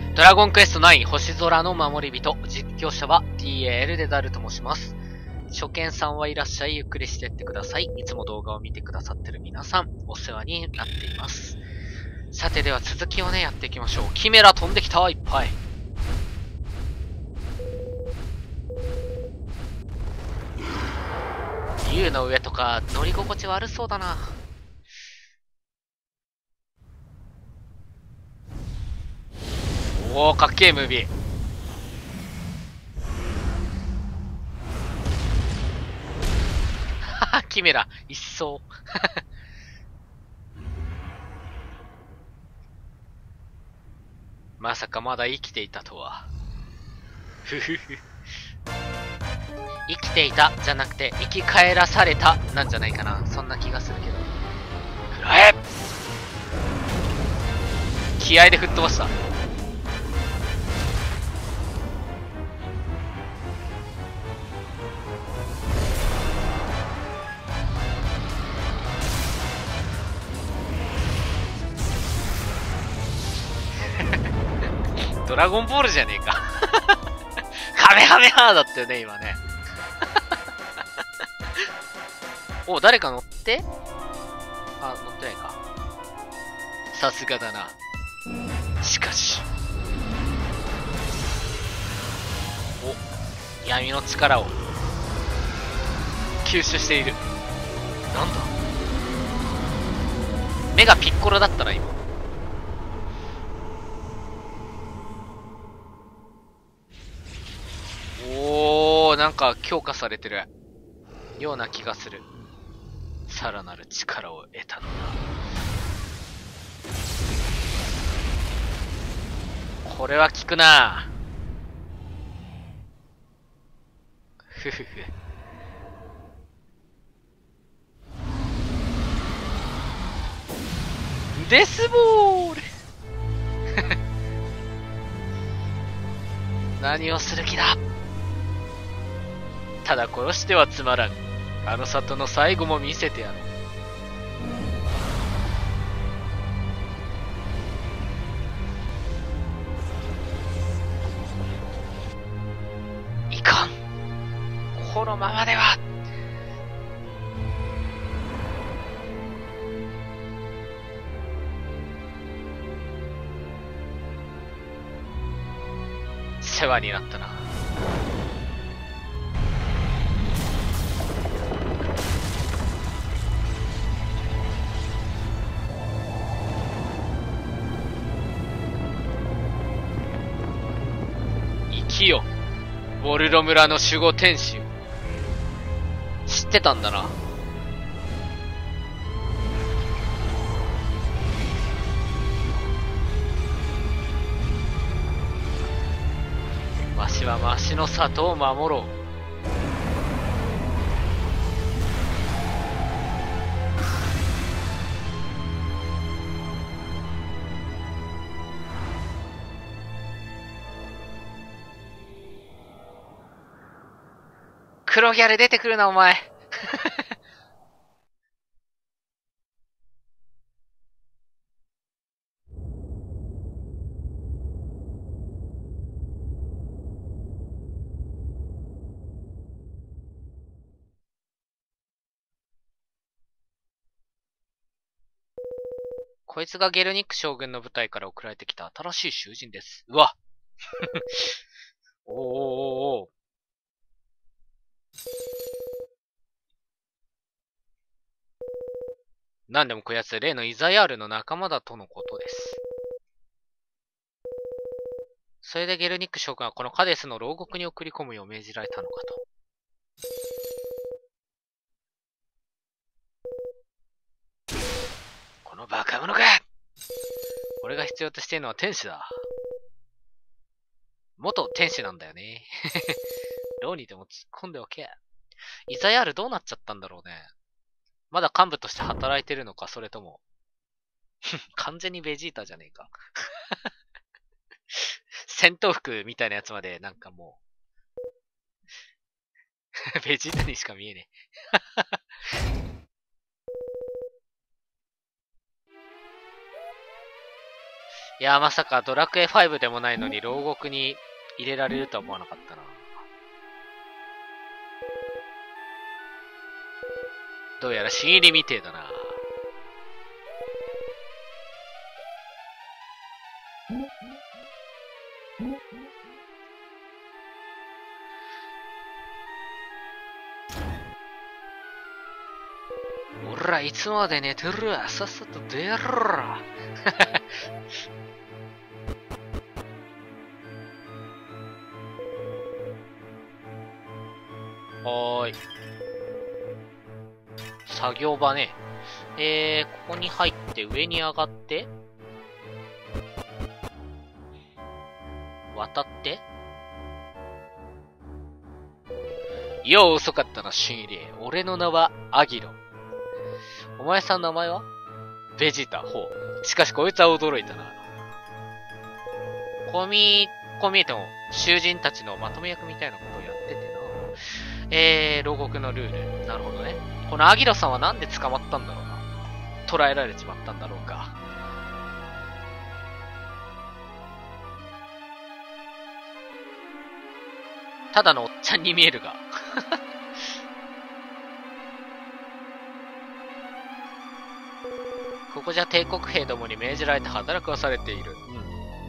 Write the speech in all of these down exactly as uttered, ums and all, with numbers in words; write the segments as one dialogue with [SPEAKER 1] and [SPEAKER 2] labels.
[SPEAKER 1] ドラゴンクエストナイン星空の守り人、実況者は ティーエーエル でダルと申します。初見さんはいらっしゃい、ゆっくりしてってください。いつも動画を見てくださってる皆さん、お世話になっています。さてでは続きをね、やっていきましょう。キメラ飛んできたいっぱい。竜の上とか乗り心地悪そうだな。おー、かっけえムービー。はは、キメラ、一層。まさかまだ生きていたとは。ふふふ。生きていたじゃなくて生き返らされたなんじゃないかな。そんな気がするけど。くらえ！気合で吹っ飛ばした。ドラゴンボールじゃねえか。カメハメハだったよね、今ね。お、誰か乗って？あ、乗ってないか。さすがだな。しかし。お、闇の力を吸収している。なんだ？目がピッコロだったな、今。おー、なんか強化されてるような気がする。さらなる力を得たのだ。これは効くな。ふふふ。デスボール。何をする気だ。ただ殺してはつまらん。あの里の最後も見せてやろう。いかん。このままでは。世話になったな。生きよ、ウォルロ村の守護天使。知ってたんだな。わしはわしの里を守ろう。黒ギャル出てくるな、お前。こいつがゲルニック将軍の部隊から送られてきた新しい囚人です。うわ。おーおーおーおー。なんでもこやつ例のイザヤールの仲間だとのことです。それでゲルニック将軍はこのカデスの牢獄に送り込むよう命じられたのかと。このバカ者が！俺が必要としているのは天使だ。元天使なんだよね。牢にでも突っ込んでおけ。イザヤールどうなっちゃったんだろうね。まだ幹部として働いてるのか、それとも。完全にベジータじゃねえか。戦闘服みたいなやつまでなんかもうベジータにしか見えねいや、まさかドラクエファイブでもないのに牢獄に入れられるとは思わなかったな。どうやら新入りみてえだな。おら、いつまで寝てる？さっさと出ろ。はーい。作業場ね。えー、ここに入って上に上がって、渡って。よう遅かったな、新入り。俺の名はアギロ。お前さんの名前はベジータ。ほう。しかしこいつは驚いたな。こう見、こう見えても、囚人たちのまとめ役みたいなことをやっててな。えー、牢獄のルール。なるほどね。このアギロさんはなんで捕まったんだろうな。捕らえられちまったんだろうか。ただのおっちゃんに見えるが。ここじゃ帝国兵どもに命じられて働かされている。うん。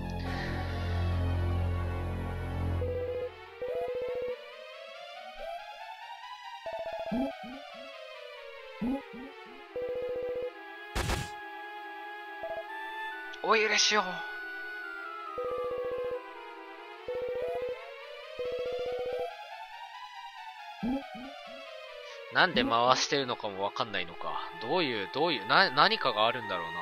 [SPEAKER 1] お許しを。なんで回してるのかもわかんないのか。どういう、どういう、な、何かがあるんだろうな。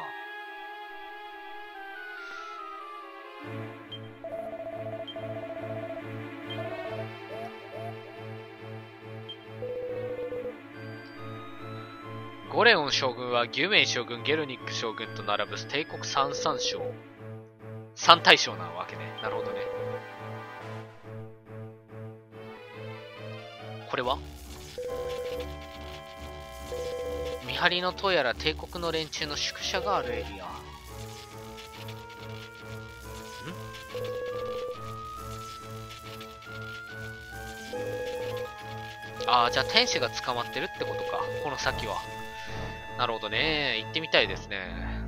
[SPEAKER 1] ゴレオン将軍はギュメイ将軍、ゲルニック将軍と並ぶ帝国三三将。三大将なわけね。なるほどね。これは見張りの塔やら帝国の連中の宿舎があるエリア。ん？ああ、じゃあ天使が捕まってるってことか。この先は。なるほどね。行ってみたいですね。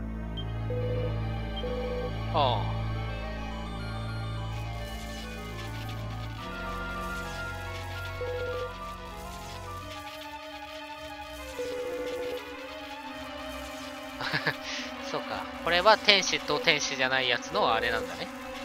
[SPEAKER 1] ああ。そうか。これは天使と天使じゃないやつのあれなんだね。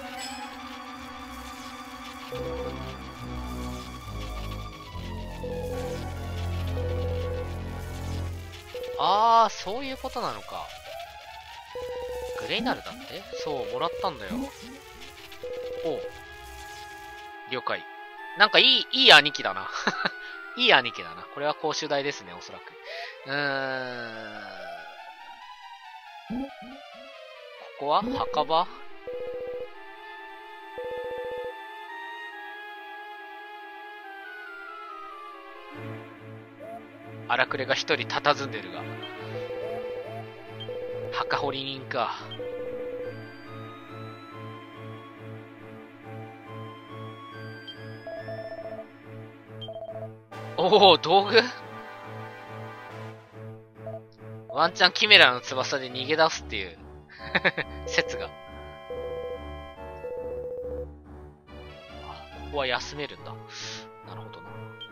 [SPEAKER 1] ああ、そういうことなのか。グレイナルだってそう、もらったんだよ。おう。了解。なんかいい、いい兄貴だな。いい兄貴だな。これは公衆代ですね、おそらく。うーん。ここは墓場？荒くれが一人佇んでるが。墓掘り人か。おお、道具？ワンチャンキメラの翼で逃げ出すっていう説が。ここは休めるんだ。なるほどな。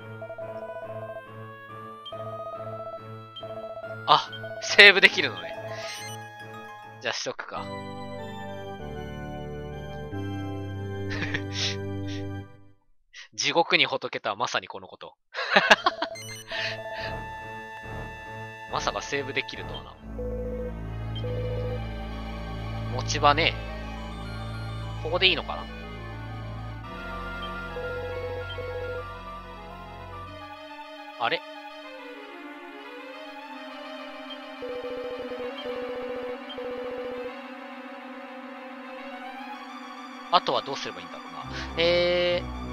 [SPEAKER 1] あ、セーブできるのね。じゃあしとくか。地獄に仏とはまさにこのこと。まさかセーブできるとはな。持ち場ね。ここでいいのかな？あれ？あとはどうすればいいんだろうな。えー。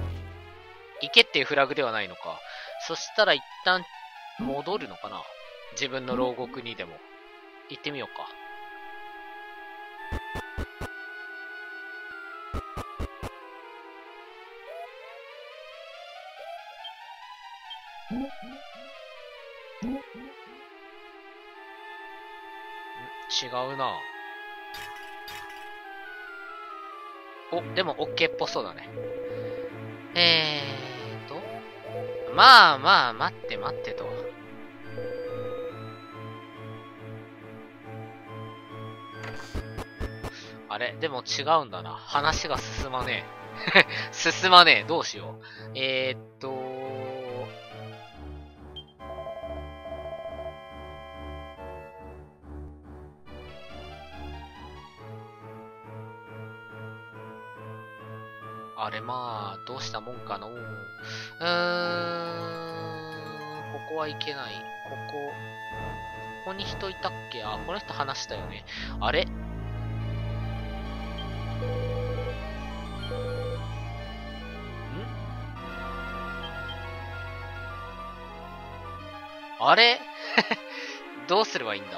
[SPEAKER 1] 行けっていうフラグではないのか。そしたら一旦戻るのかな？ 自分の牢獄にでも。行ってみようか。違うな。お、でも OK っぽそうだね。えーと。まあまあ、待って待ってと。あれでも違うんだな。話が進まねえ。進まねえ。どうしよう。えーっと。あれまあ、どうしたもんかのう。うーん、ここはいけない。ここ、ここに人いたっけ？あ、この人話したよね。あれ？ん？あれどうすればいいんだ？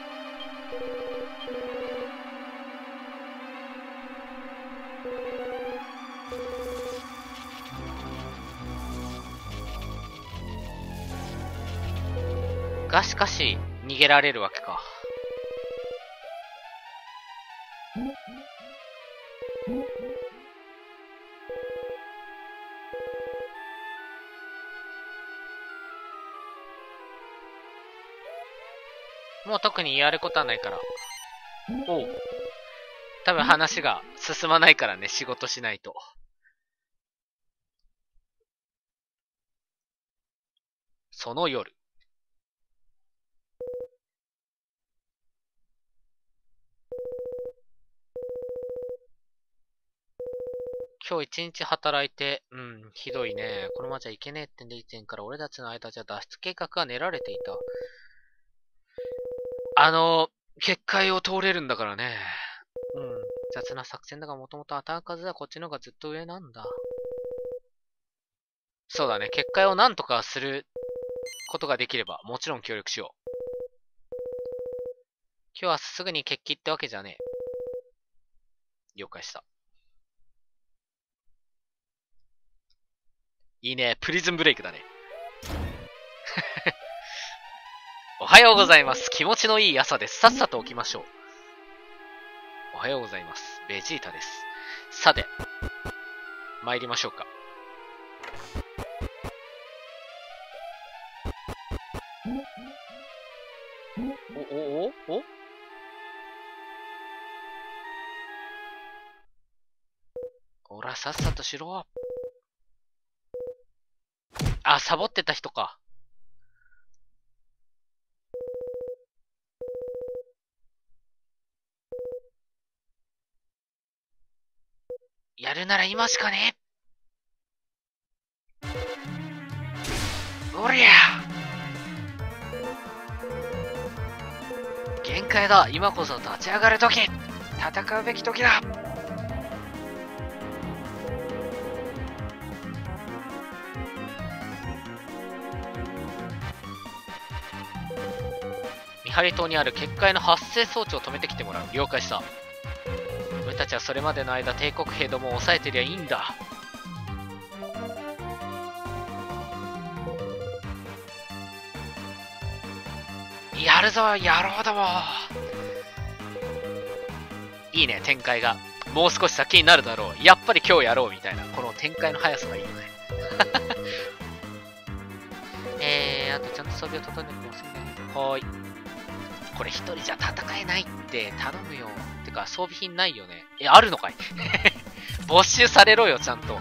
[SPEAKER 1] がしかし、逃げられるわけか。もう特にやることはないから。おう。多分話が進まないからね、仕事しないと。その夜。今日一日働いて、うん、ひどいね。このままじゃいけねえってんで以前から俺たちの間じゃ脱出計画が練られていた。あの、結界を通れるんだからね。うん。雑な作戦だがもともとアタッカー数はこっちの方がずっと上なんだ。そうだね。結界をなんとかすることができれば、もちろん協力しよう。今日はすぐに決起ってわけじゃねえ。了解した。いいね。プリズンブレイクだね。おはようございます。気持ちのいい朝です。さっさと起きましょう。おはようございます。ベジータです。さて、参りましょうか。お、お、お、おほら、さっさとしろ。あ、サボってた人か。やるなら今しかねえ。おりゃ限界だ。今こそ立ち上がる時。戦うべき時だ。見張り塔にある結界の発生装置を止めてきてもらう。了解した。俺たちはそれまでの間帝国兵どもを抑えてりゃいいんだ。やるぞ、野郎ども。いいね、展開が。もう少し先になるだろう。やっぱり今日やろうみたいな。この展開の速さがいいよね。えー、あとちゃんと装備を整えてますね。はーい。これ一人じゃ戦えないって頼むよ。てか装備品ないよね。え、あるのかい没収されろよ、ちゃんと。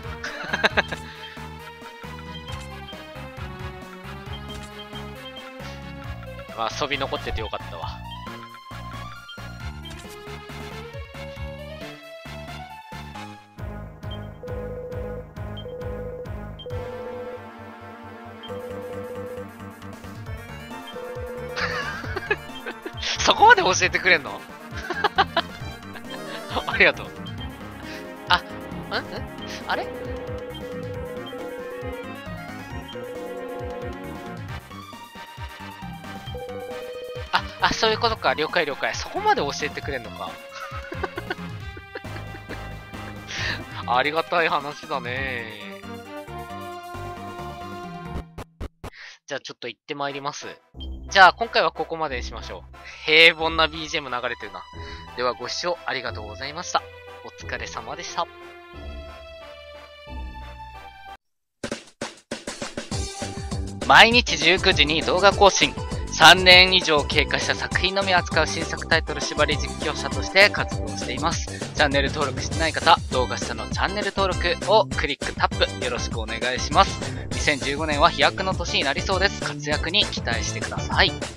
[SPEAKER 1] まあ、装備残っててよかったわ。そこまで教えてくれんのありがとう。あ、んんあれあ、あ、そういうことか。了解了解。そこまで教えてくれんのか。ありがたい話だね。じゃあちょっと行ってまいります。じゃあ今回はここまでにしましょう。平凡な ビージーエム 流れてるな。ではご視聴ありがとうございました。お疲れ様でした。毎日じゅうくじに動画更新。さんねん以上経過した作品のみ扱う新作タイトル縛り実況者として活動しています。チャンネル登録してない方、動画下のチャンネル登録をクリックタップよろしくお願いします。にせんじゅうごねんは飛躍の年になりそうです。活躍に期待してください。